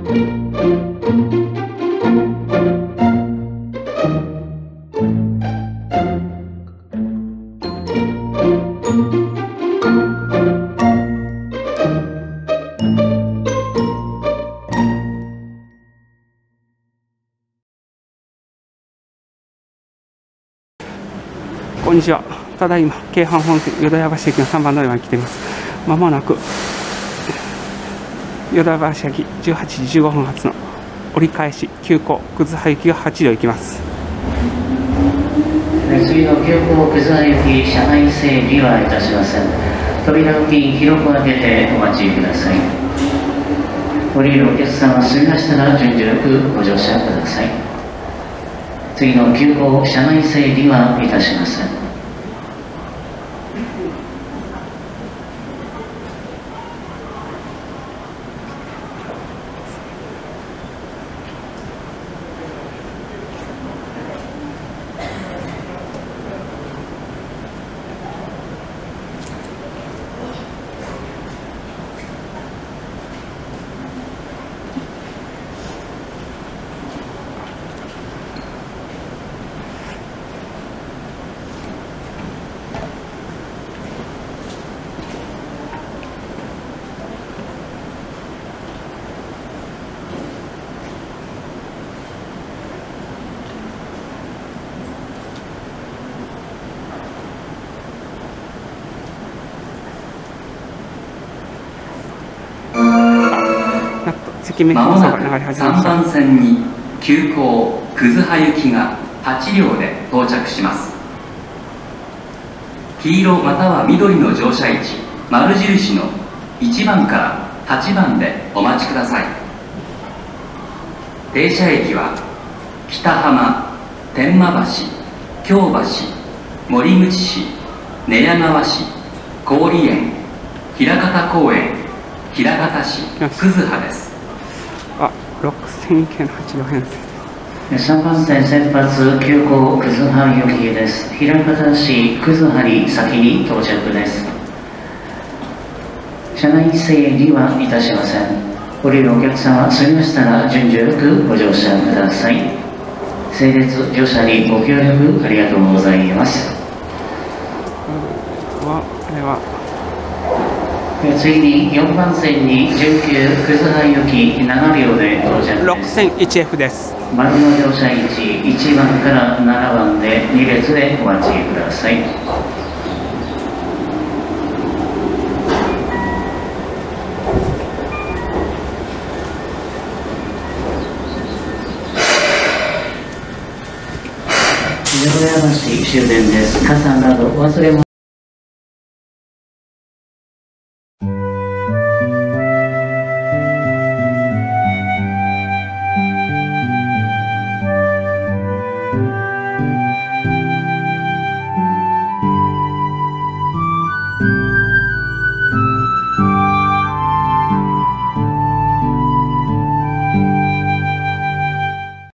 こんにちは。ただいま京阪本線淀屋橋駅の3番乗り場に来ています。まもなく淀屋橋駅18時15分発の折り返し急行葛葉行きが8両行きます。 次の急行葛葉行き車内整理はいたしません。扉付近広く開けてお待ちください。降りるお客様済みましたら順序よくご乗車ください。次の急行車内整理はいたしません。 まもなく3番線に急行葛葉行きが8両で到着します。黄色または緑の乗車位置丸印の1番から8番でお待ちください。停車駅は北浜、天満橋、京橋、守口市、寝屋川市、郡園、枚方公園、枚方市、葛葉です。 6000系の8両編成。 3番線先発急行葛葉行きです。枚方市葛葉に先に到着です。車内整理はいたしません。降りるお客様済みましたら順序よくご乗車ください。整列乗車にご協力ありがとうございます。次に4番線に19葛葉行き7両で到着です。 6001F です。 丸の乗車位置1番から7番で2列でお待ちください。淀屋橋終電です。傘など忘れ物